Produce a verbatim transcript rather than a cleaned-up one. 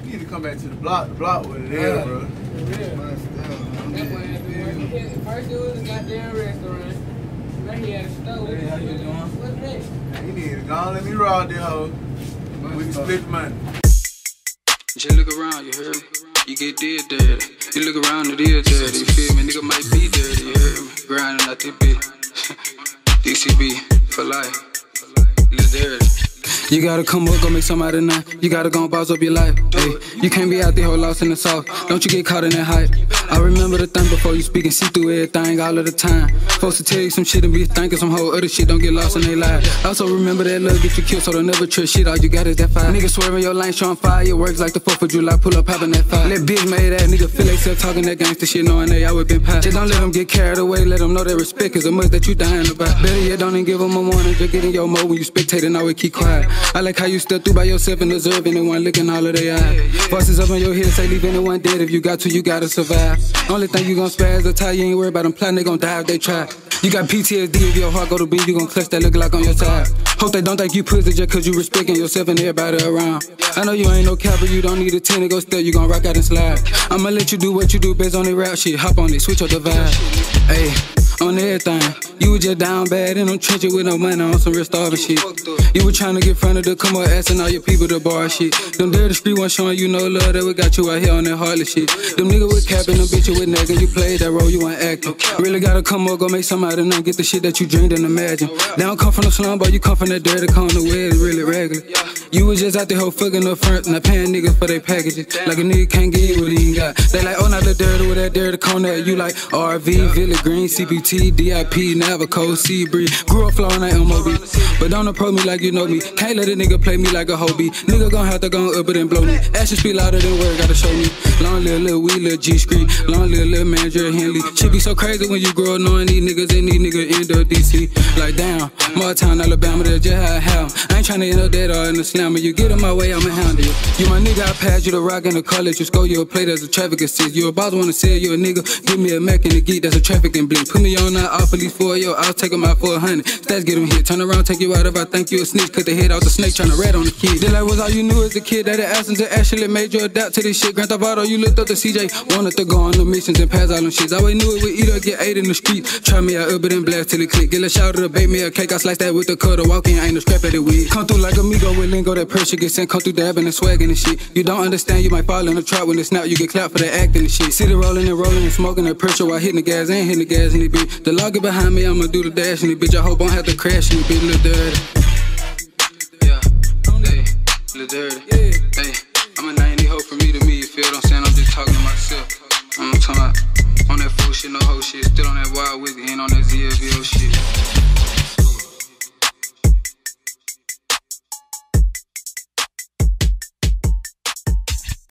You need to come back to the block. The block with it there, bro. Yeah. First it was a goddamn restaurant. Now he had a stove. Hey, how you doing? What's next? Now you need to go on, let me rob this hoe. We can split the money. Just look around, you heard me? You get dead dirty. You look around, it is dirty. You feel me? Nigga might be dirty, you heard me? Grinding out this bitch. D C B for life. It's dirty. You gotta come up, go make somebody now. You gotta go and boss up your life. Hey, you can't be out there whole lost in the sauce. Don't you get caught in that hype. I remember the thing before you speak and see through everything all of the time. Supposed to tell you some shit and be thinking some whole other shit. Don't get lost in their life. Also remember that love get you killed, so don't never trust shit. All you got is that fire. Niggas swerving your lane, showing fireworks like the fourth of July. Pull up, popping that fire. Let bitch made that nigga feel they self talking that gangster shit, knowing they always been pie. Just don't let them get carried away. Let them know that respect is a must that you dying about. Better yet, don't even give them a warning. Just get in your mode when you spectating, always keep quiet. I like how you step through by yourself and observe anyone looking all of their eyes. Voices up in your head say leave anyone dead. If you got to, you gotta survive. Only thing you gon' spaz the tie, you ain't worried about them plotting, they gon' die if they try. You got P T S D if your heart go to beat, you gon' clutch that look like on your side. Hope they don't think you pussy just cause you respecting yourself and everybody around. I know you ain't no cap, but you don't need a ten to go step, you gon' rock out and slide. I'ma let you do what you do based on the rap shit, hop on it, switch up the vibe. Ayy, on everything. You was just down bad in them trenches with no money on some real starving shit. You were trying to get fronted to come up asking all your people to bar shit. Them dirty street ones showing you no love that we got you out here on that heartless shit. Them niggas with capping, them bitches with nagging. You played that role, you weren't acting. Really gotta come up, go make somebody know, get the shit that you dreamed and imagined. They don't come from the slum, but you come from that dirty corner where it's really regular. You was just out there hoe fucking up front, not paying niggas for their packages. Like a nigga can't get you what he ain't got. They like, oh, not the dirty with that dirty corner. You like R V, Villa Green, C P T, D I P, Navaco, Seabree. Grew up flowing like M O B, but don't approach me like you know me. Can't let a nigga play me like a hobie. Nigga gon' have to go up it and blow me. Actions speak louder than words, gotta show me. Long live Lil Wee, Lil G Street. Long live Lil Man, Jerry Henley. Shit be so crazy when you grow up knowing these niggas and these niggas end up D C. Like damn, Motown, Alabama, that's just how I have. I ain't tryna end up dead or in the slammer. You get in my way, I'ma handle you. You my nigga, I pass you the rock in the car, let you score you a plate as a traffic assist. You a boss, wanna sell you a nigga. Give me a Mac and a geek, that's a trafficking blink. Put me on that off police for yo, I'll take him out for a hundred. Stats get him hit, turn around, take you out if I think you a snitch. Cut the head off the snake, tryna rat on the kid. Then like was all you knew as a kid, that the absence that actually made you adapt to this shit. Grand Theft Auto, you looked up to C J, wanted to go on the missions and pass all them shits. I always knew it would eat or get ate in the street. Try me out, up it and blast till it click. Get a shout to bake me a cake, I slice that with the cutter. Walk in, ain't no scrap at the weed. Come through like amigo with lingo, that pressure get sent. Come through dabbing and swagging and shit. You don't understand, you might fall in the trap when it's snap. You get clapped for that acting and shit. City rolling and rolling and smoking that pressure while hitting the gas and hitting the gas in the bitch. The law get behind me, I'ma do the dash in the bitch. I hope I don't have to crash in the bitch, little dirty. Yeah, hey, little dirty. Hey, I'm a ninety hoe from me to me, you feel what I'm saying? I'm just talking to myself. I'm talking about on that fool shit, no hoe shit, still on that wild wiggy.